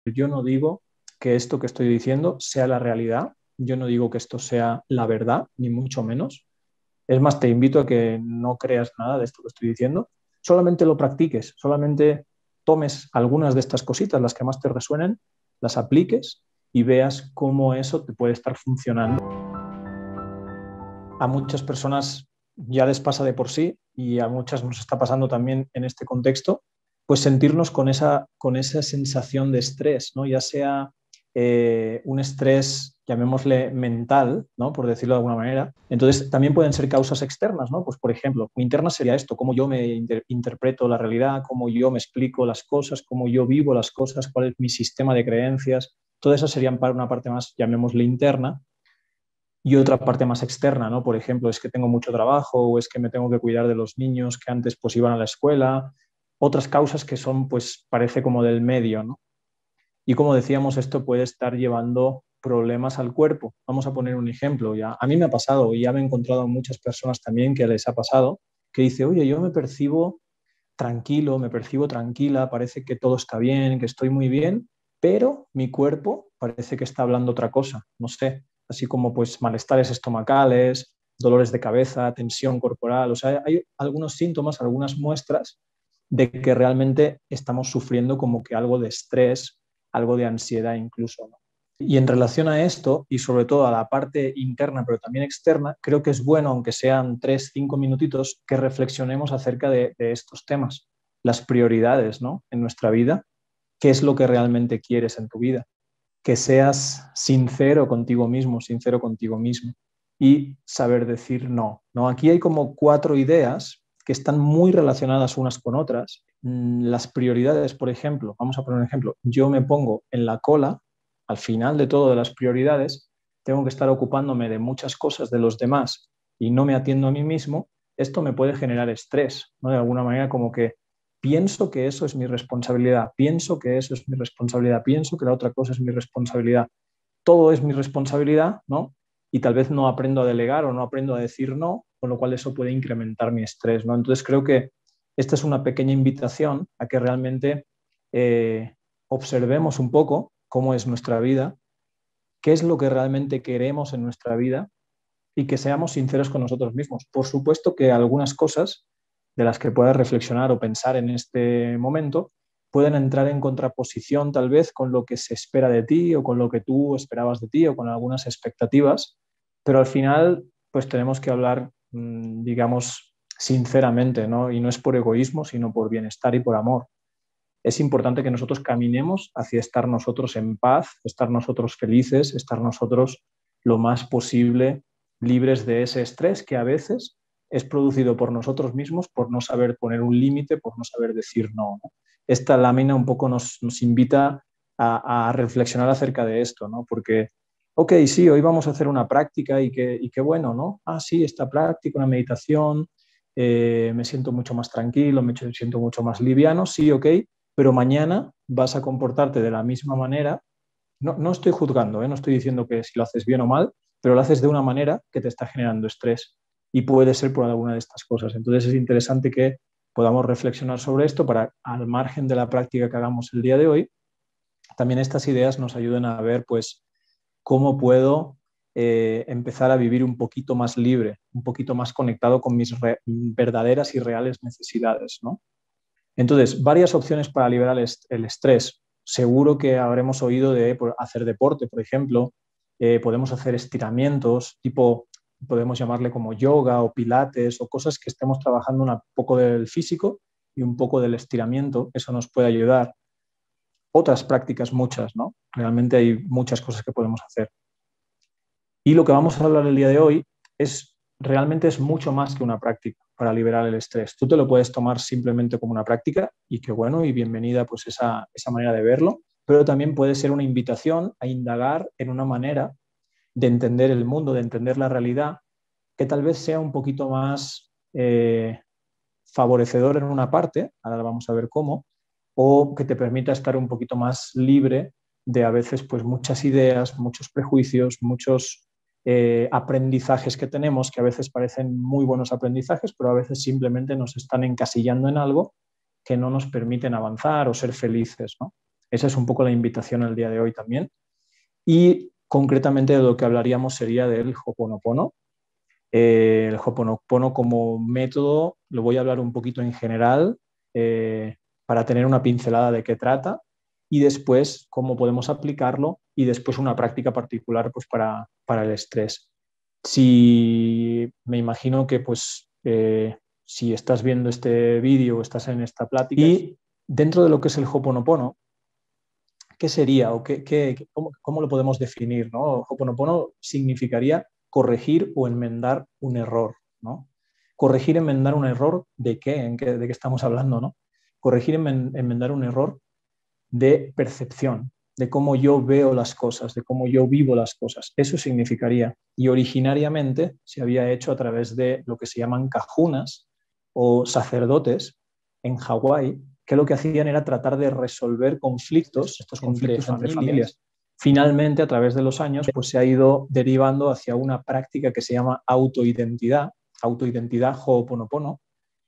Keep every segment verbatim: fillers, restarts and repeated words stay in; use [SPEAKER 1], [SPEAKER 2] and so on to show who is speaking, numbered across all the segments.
[SPEAKER 1] Yo no digo que esto que estoy diciendo sea la realidad, yo no digo que esto sea la verdad, ni mucho menos. Es más, te invito a que no creas nada de esto que estoy diciendo, solamente lo practiques, solamente tomes algunas de estas cositas, las que más te resuenen, las apliques y veas cómo eso te puede estar funcionando. A muchas personas ya les pasa de por sí y a muchas nos está pasando también en este contexto, pues sentirnos con esa, con esa sensación de estrés, ¿no? Ya sea eh, un estrés, llamémosle mental, ¿no? Por decirlo de alguna manera. Entonces, también pueden ser causas externas, ¿no? Pues, por ejemplo, interna sería esto, cómo yo me inter interpreto la realidad, cómo yo me explico las cosas, cómo yo vivo las cosas, cuál es mi sistema de creencias. Todas esas serían para una parte más, llamémosle interna, y otra parte más externa, ¿no? Por ejemplo, es que tengo mucho trabajo o es que me tengo que cuidar de los niños que antes pues iban a la escuela. Otras causas que son, pues, parece como del medio, ¿no? Y como decíamos, esto puede estar llevando problemas al cuerpo. Vamos a poner un ejemplo. Ya, a mí me ha pasado y ya me he encontrado a muchas personas también que les ha pasado, que dice, oye, yo me percibo tranquilo, me percibo tranquila, parece que todo está bien, que estoy muy bien, pero mi cuerpo parece que está hablando otra cosa, no sé, así como pues malestares estomacales, dolores de cabeza, tensión corporal, o sea, hay algunos síntomas, algunas muestras de que realmente estamos sufriendo como que algo de estrés, algo de ansiedad incluso, ¿no? Y en relación a esto, y sobre todo a la parte interna, pero también externa, creo que es bueno, aunque sean tres, cinco minutitos, que reflexionemos acerca de, de estos temas, las prioridades, ¿no? En nuestra vida, qué es lo que realmente quieres en tu vida, que seas sincero contigo mismo, sincero contigo mismo y saber decir no, ¿no? Aquí hay como cuatro ideas que están muy relacionadas unas con otras. Las prioridades, por ejemplo, vamos a poner un ejemplo, yo me pongo en la cola, al final de todo de las prioridades, tengo que estar ocupándome de muchas cosas de los demás y no me atiendo a mí mismo, esto me puede generar estrés, ¿no? De alguna manera como que pienso que eso es mi responsabilidad, pienso que eso es mi responsabilidad, pienso que la otra cosa es mi responsabilidad, todo es mi responsabilidad, ¿no? Y tal vez no aprendo a delegar o no aprendo a decir no, con lo cual eso puede incrementar mi estrés, ¿no? Entonces creo que esta es una pequeña invitación a que realmente eh, observemos un poco cómo es nuestra vida, qué es lo que realmente queremos en nuestra vida y que seamos sinceros con nosotros mismos. Por supuesto que algunas cosas de las que puedas reflexionar o pensar en este momento pueden entrar en contraposición tal vez con lo que se espera de ti o con lo que tú esperabas de ti o con algunas expectativas, pero al final pues tenemos que hablar, mmm, digamos, sinceramente, ¿no? Y no es por egoísmo, sino por bienestar y por amor. Es importante que nosotros caminemos hacia estar nosotros en paz, estar nosotros felices, estar nosotros lo más posible libres de ese estrés que a veces es producido por nosotros mismos por no saber poner un límite, por no saber decir no, ¿no? Esta lámina un poco nos, nos invita a, a, reflexionar acerca de esto, ¿no? Porque, ok, sí, hoy vamos a hacer una práctica y qué y qué bueno, ¿no? Ah, sí, esta práctica, una meditación, eh, me siento mucho más tranquilo, me siento mucho más liviano, sí, ok, pero mañana vas a comportarte de la misma manera. No, no estoy juzgando, ¿eh? No estoy diciendo que si lo haces bien o mal, pero lo haces de una manera que te está generando estrés y puede ser por alguna de estas cosas. Entonces es interesante que podamos reflexionar sobre esto para, al margen de la práctica que hagamos el día de hoy, también estas ideas nos ayuden a ver pues cómo puedo eh, empezar a vivir un poquito más libre, un poquito más conectado con mis verdaderas y reales necesidades, ¿no? Entonces, varias opciones para liberar el estrés. Seguro que habremos oído de hacer deporte, por ejemplo. Eh, podemos hacer estiramientos, tipo, podemos llamarle como yoga o pilates o cosas que estemos trabajando un poco del físico y un poco del estiramiento. Eso nos puede ayudar. Otras prácticas, muchas, ¿no? Realmente hay muchas cosas que podemos hacer. Y lo que vamos a hablar el día de hoy es realmente es mucho más que una práctica para liberar el estrés. Tú te lo puedes tomar simplemente como una práctica y qué bueno y bienvenida pues esa, esa manera de verlo, pero también puede ser una invitación a indagar en una manera de entender el mundo, de entender la realidad, que tal vez sea un poquito más eh, favorecedor en una parte, ahora vamos a ver cómo, o que te permita estar un poquito más libre de a veces pues muchas ideas, muchos prejuicios, muchos eh, aprendizajes que tenemos que a veces parecen muy buenos aprendizajes, pero a veces simplemente nos están encasillando en algo que no nos permiten avanzar o ser felices, ¿no? Esa es un poco la invitación al día de hoy también. Y concretamente de lo que hablaríamos sería del Ho'oponopono. Eh, el Ho'oponopono como método lo voy a hablar un poquito en general eh, para tener una pincelada de qué trata y después cómo podemos aplicarlo y después una práctica particular pues, para, para el estrés. Si me imagino que pues, eh, si estás viendo este vídeo o estás en esta plática y dentro de lo que es el Ho'oponopono, ¿qué sería o qué, qué, cómo, cómo lo podemos definir, ¿no? Ho'oponopono significaría corregir o enmendar un error, ¿no? Corregir, enmendar un error, ¿de qué? ¿En qué ¿De qué estamos hablando, no? Corregir, enmendar un error de percepción, de cómo yo veo las cosas, de cómo yo vivo las cosas. Eso significaría. Y originariamente se había hecho a través de lo que se llaman kahunas o sacerdotes en Hawái, que lo que hacían era tratar de resolver conflictos, estos conflictos entre, entre familias. Finalmente, a través de los años, pues se ha ido derivando hacia una práctica que se llama autoidentidad, autoidentidad Ho'oponopono,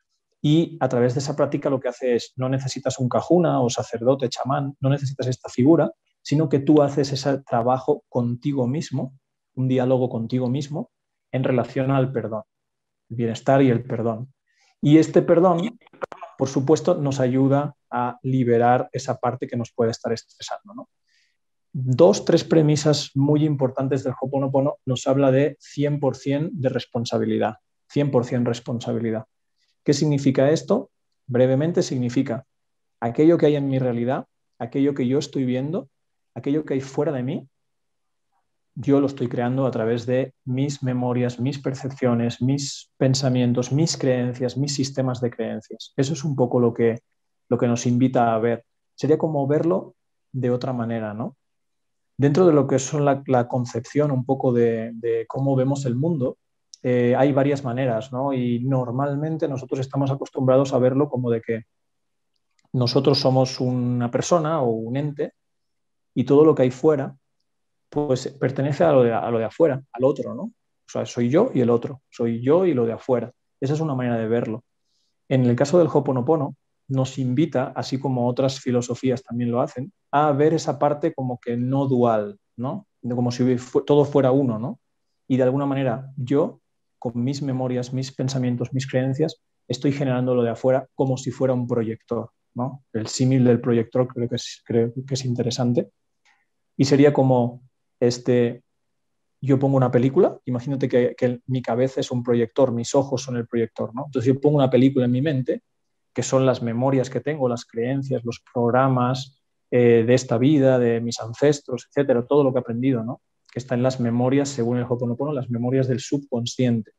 [SPEAKER 1] y a través de esa práctica lo que hace es, no necesitas un kahuna o sacerdote, chamán, no necesitas esta figura, sino que tú haces ese trabajo contigo mismo, un diálogo contigo mismo en relación al perdón, el bienestar y el perdón. Y este perdón, por supuesto, nos ayuda a liberar esa parte que nos puede estar estresando, ¿no? Dos, tres premisas muy importantes del Ho'oponopono nos habla de cien por ciento de responsabilidad, cien por ciento responsabilidad. ¿Qué significa esto? Brevemente significa aquello que hay en mi realidad, aquello que yo estoy viendo, aquello que hay fuera de mí, yo lo estoy creando a través de mis memorias, mis percepciones, mis pensamientos, mis creencias, mis sistemas de creencias. Eso es un poco lo que, lo que nos invita a ver. Sería como verlo de otra manera, ¿no? Dentro de lo que es la, la concepción un poco de, de cómo vemos el mundo, eh, hay varias maneras, ¿no? Y normalmente nosotros estamos acostumbrados a verlo como de que nosotros somos una persona o un ente y todo lo que hay fuera pues pertenece a lo de, a lo de afuera, al otro, ¿no? O sea, soy yo y el otro, soy yo y lo de afuera. Esa es una manera de verlo. En el caso del Ho'oponopono, nos invita, así como otras filosofías también lo hacen, a ver esa parte como que no dual, ¿no? Como si todo fuera uno, ¿no? Y de alguna manera yo, con mis memorias, mis pensamientos, mis creencias, estoy generando lo de afuera como si fuera un proyector, ¿no? El símil del proyector creo que es, creo que es interesante. Y sería como, este, yo pongo una película, imagínate que, que mi cabeza es un proyector, mis ojos son el proyector, ¿no? Entonces yo pongo una película en mi mente, que son las memorias que tengo, las creencias, los programas eh, de esta vida, de mis ancestros, etcétera, todo lo que he aprendido, ¿no? Que está en las memorias, según el Ho'oponopono, las memorias del subconsciente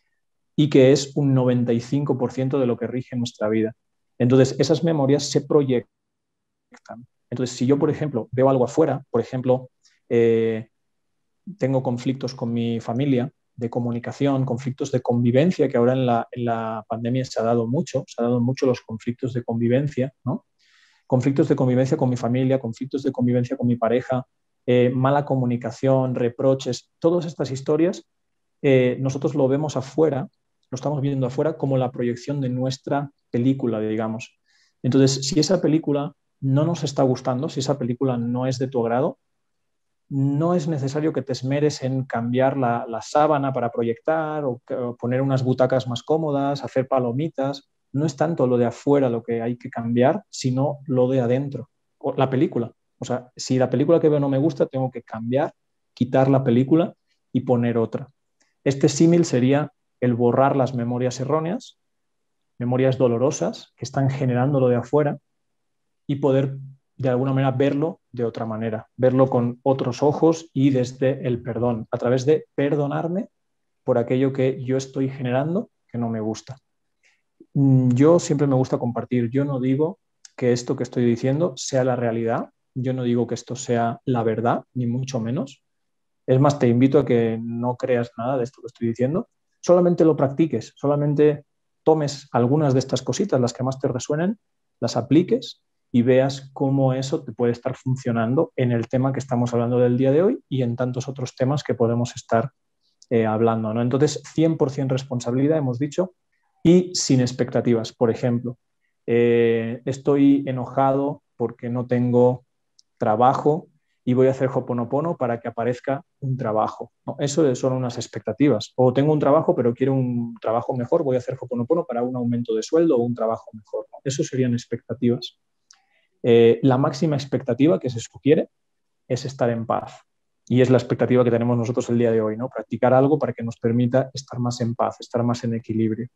[SPEAKER 1] y que es un noventa y cinco por ciento de lo que rige nuestra vida. Entonces, esas memorias se proyectan. Entonces, si yo, por ejemplo, veo algo afuera, por ejemplo, eh, tengo conflictos con mi familia de comunicación, conflictos de convivencia, que ahora en la, en la pandemia se ha dado mucho, se ha dado mucho los conflictos de convivencia, ¿no? Conflictos de convivencia con mi familia, conflictos de convivencia con mi pareja, eh, mala comunicación, reproches, todas estas historias, eh, nosotros lo vemos afuera, lo estamos viendo afuera como la proyección de nuestra película, digamos. Entonces, si esa película no nos está gustando, si esa película no es de tu agrado, no es necesario que te esmeres en cambiar la, la sábana para proyectar o, o poner unas butacas más cómodas, hacer palomitas. No es tanto lo de afuera lo que hay que cambiar, sino lo de adentro, o la película. O sea, si la película que veo no me gusta, tengo que cambiar, quitar la película y poner otra. Este símil sería el borrar las memorias erróneas, memorias dolorosas que están generando lo de afuera y poder de alguna manera verlo de otra manera, verlo con otros ojos y desde el perdón, a través de perdonarme por aquello que yo estoy generando que no me gusta. Yo siempre me gusta compartir, yo no digo que esto que estoy diciendo sea la realidad, yo no digo que esto sea la verdad, ni mucho menos. Es más, te invito a que no creas nada de esto que estoy diciendo, solamente lo practiques, solamente tomes algunas de estas cositas, las que más te resuenen, las apliques y veas cómo eso te puede estar funcionando en el tema que estamos hablando del día de hoy y en tantos otros temas que podemos estar eh, hablando, ¿no? Entonces, cien por ciento responsabilidad, hemos dicho, y sin expectativas. Por ejemplo, eh, estoy enojado porque no tengo trabajo y voy a hacer Ho'oponopono para que aparezca un trabajo, ¿no? Eso son unas expectativas. O tengo un trabajo, pero quiero un trabajo mejor, voy a hacer Ho'oponopono para un aumento de sueldo o un trabajo mejor, ¿no? Eso serían expectativas. Eh, la máxima expectativa que se sugiere es estar en paz. Y es la expectativa que tenemos nosotros el día de hoy, ¿no? Practicar algo para que nos permita estar más en paz, estar más en equilibrio.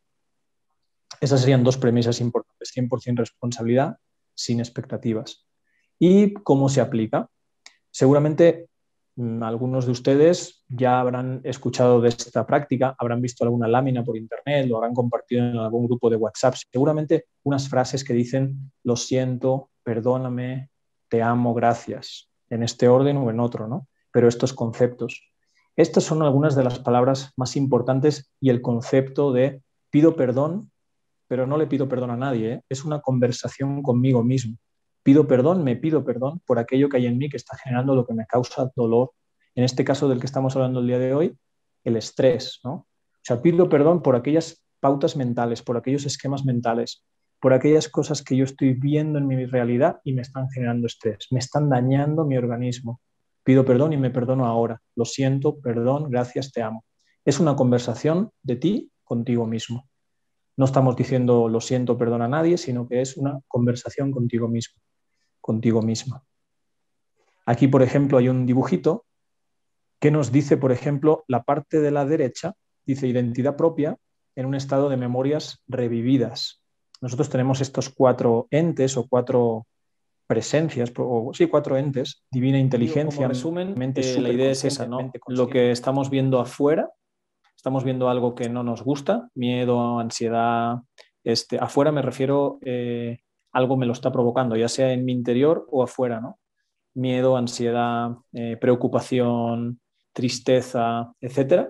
[SPEAKER 1] Esas serían dos premisas importantes: cien por ciento responsabilidad, sin expectativas. ¿Y cómo se aplica? Seguramente mmm, algunos de ustedes ya habrán escuchado de esta práctica, habrán visto alguna lámina por internet, lo habrán compartido en algún grupo de WhatsApp. Seguramente unas frases que dicen: lo siento, perdóname, te amo, gracias, en este orden o en otro, ¿no? Pero estos conceptos. Estas son algunas de las palabras más importantes y el concepto de pido perdón, pero no le pido perdón a nadie, ¿eh? Es una conversación conmigo mismo. Pido perdón, me pido perdón por aquello que hay en mí que está generando lo que me causa dolor. En este caso del que estamos hablando el día de hoy, el estrés, ¿no? O sea, pido perdón por aquellas pautas mentales, por aquellos esquemas mentales, por aquellas cosas que yo estoy viendo en mi realidad y me están generando estrés, me están dañando mi organismo. Pido perdón y me perdono ahora. Lo siento, perdón, gracias, te amo. Es una conversación de ti contigo mismo. No estamos diciendo lo siento, perdona a nadie, sino que es una conversación contigo mismo, contigo misma. Aquí, por ejemplo, hay un dibujito que nos dice, por ejemplo, la parte de la derecha, dice identidad propia en un estado de memorias revividas. Nosotros tenemos estos cuatro entes o cuatro presencias, o sí, cuatro entes: divina inteligencia, como resumen, mente eh, la idea es esa, ¿no? Lo que estamos viendo afuera, estamos viendo algo que no nos gusta, miedo, ansiedad, este, afuera me refiero, eh, algo me lo está provocando, ya sea en mi interior o afuera, ¿no? Miedo, ansiedad, eh, preocupación, tristeza, etcétera.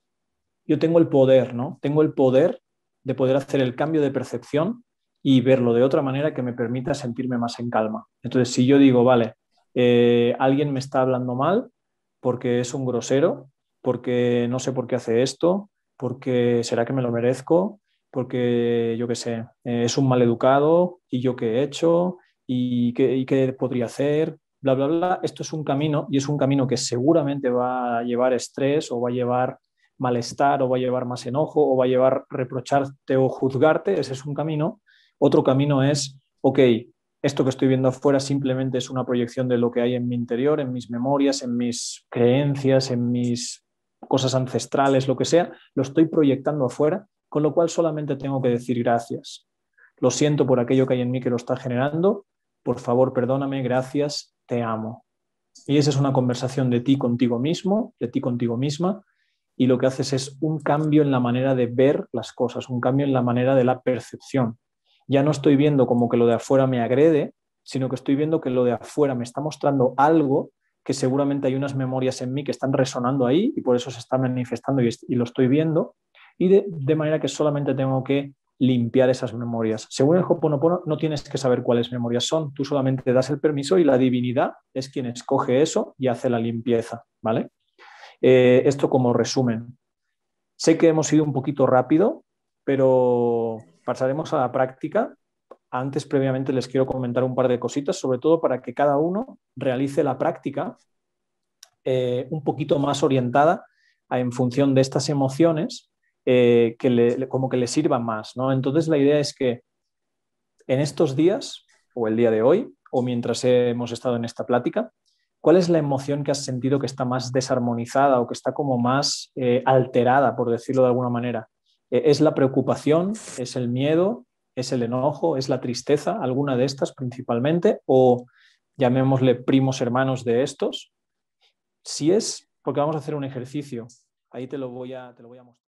[SPEAKER 1] Yo tengo el poder, ¿no? Tengo el poder de poder hacer el cambio de percepción y verlo de otra manera que me permita sentirme más en calma. Entonces, si yo digo, vale, eh, alguien me está hablando mal porque es un grosero, porque no sé por qué hace esto, porque será que me lo merezco, porque yo qué sé, eh, es un maleducado y yo qué he hecho y qué, y qué podría hacer, bla, bla, bla. Esto es un camino y es un camino que seguramente va a llevar estrés o va a llevar malestar o va a llevar más enojo o va a llevar reprocharte o juzgarte. Ese es un camino. Otro camino es, ok, esto que estoy viendo afuera simplemente es una proyección de lo que hay en mi interior, en mis memorias, en mis creencias, en mis cosas ancestrales, lo que sea, lo estoy proyectando afuera, con lo cual solamente tengo que decir gracias. Lo siento por aquello que hay en mí que lo está generando, por favor, perdóname, gracias, te amo. Y esa es una conversación de ti contigo mismo, de ti contigo misma, y lo que haces es un cambio en la manera de ver las cosas, un cambio en la manera de la percepción. Ya no estoy viendo como que lo de afuera me agrede, sino que estoy viendo que lo de afuera me está mostrando algo que seguramente hay unas memorias en mí que están resonando ahí y por eso se está manifestando y, y lo estoy viendo, y de, de manera que solamente tengo que limpiar esas memorias. Según el Ho'oponopono, no tienes que saber cuáles memorias son, tú solamente das el permiso y la divinidad es quien escoge eso y hace la limpieza, ¿vale? Eh, esto como resumen. Sé que hemos ido un poquito rápido, pero pasaremos a la práctica. Antes, previamente, les quiero comentar un par de cositas, sobre todo para que cada uno realice la práctica eh, un poquito más orientada a, en función de estas emociones, eh, que le, como que le sirvan más, ¿no? Entonces, la idea es que en estos días, o el día de hoy, o mientras hemos estado en esta plática, ¿cuál es la emoción que has sentido que está más desarmonizada o que está como más eh, alterada, por decirlo de alguna manera? Eh, ¿Es la preocupación? ¿Es el miedo? ¿Es el enojo? ¿Es la tristeza? ¿Alguna de estas principalmente? ¿O llamémosle primos hermanos de estos? Si es, porque vamos a hacer un ejercicio. Ahí te lo voy a, te lo voy a mostrar.